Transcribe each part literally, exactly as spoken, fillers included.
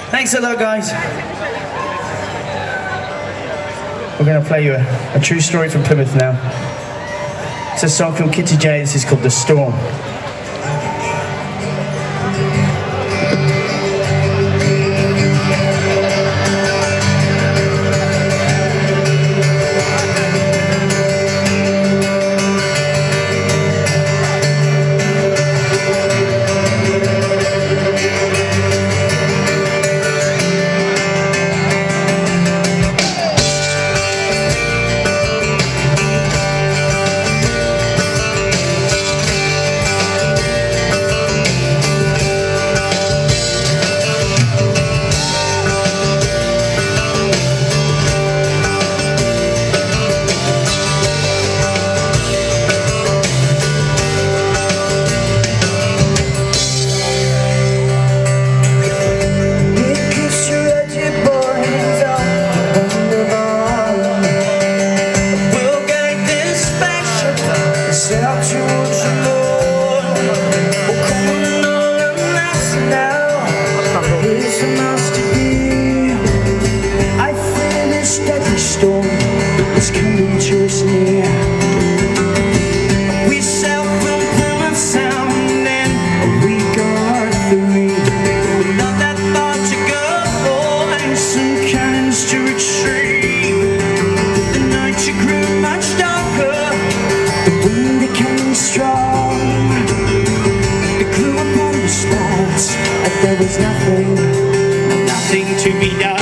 Thanks a lot, guys. We're going to play you a, a true story from Plymouth now. It's a song from Kitty J. This is called The Storm. It's coming to us near. We sail from Plymouth Sound and we got three. We love that thought to go and some cannons to retrieve. The night you grew much darker, the wind became strong. It grew upon the spots and there was nothing, nothing to be done.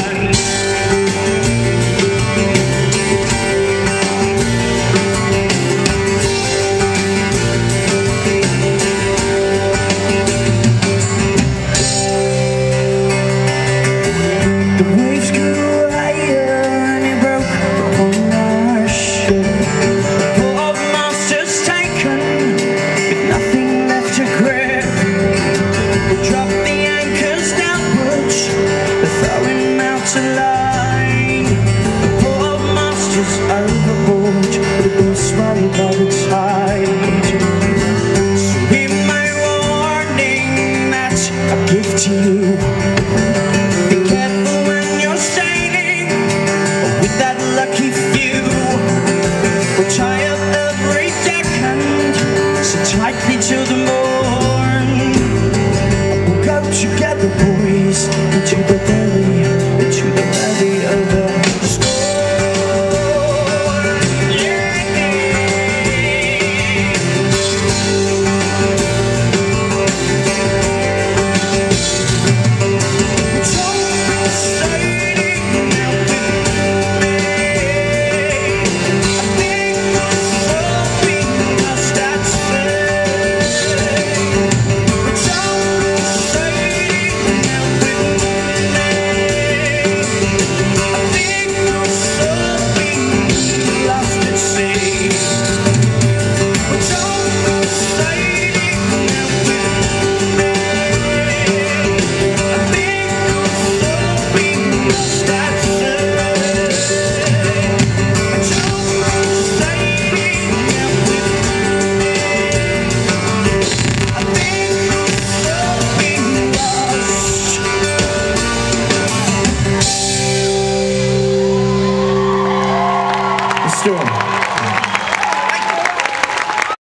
To you, be careful when you're sailing with that lucky few. We'll tie up every deckhand so tightly till the morn. We'll go together, boys, into the very